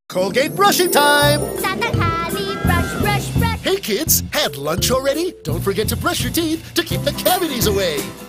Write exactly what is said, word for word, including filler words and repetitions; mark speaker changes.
Speaker 1: Colgate brushing time!
Speaker 2: Sa tanghali, brush, brush, brush.
Speaker 1: Hey kids, had lunch already? Don't forget to brush your teeth to keep the cavities away.